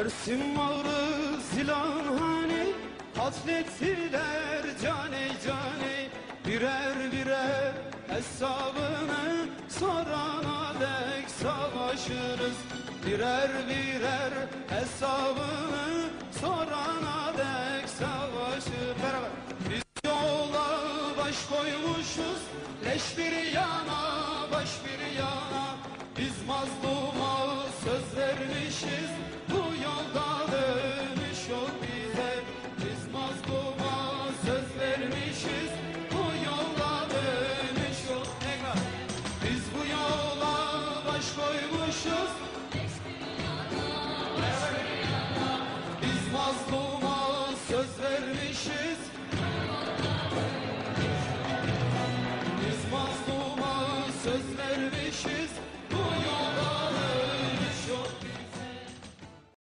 Dersim ağrı silahhane, hasrettiler caney caney. Birer birer hesabını sorana dek savaşırız. Birer birer hesabını sorana dek savaşır. Beraber. Biz yola baş koymuşuz, leş bir yana baş bir yana. Biz mazluma söz vermişiz, bu yolda dönüş yok bize. Biz mazluma söz vermişiz, bu yolda dönüş yok. Biz bu yola baş koymuşuz,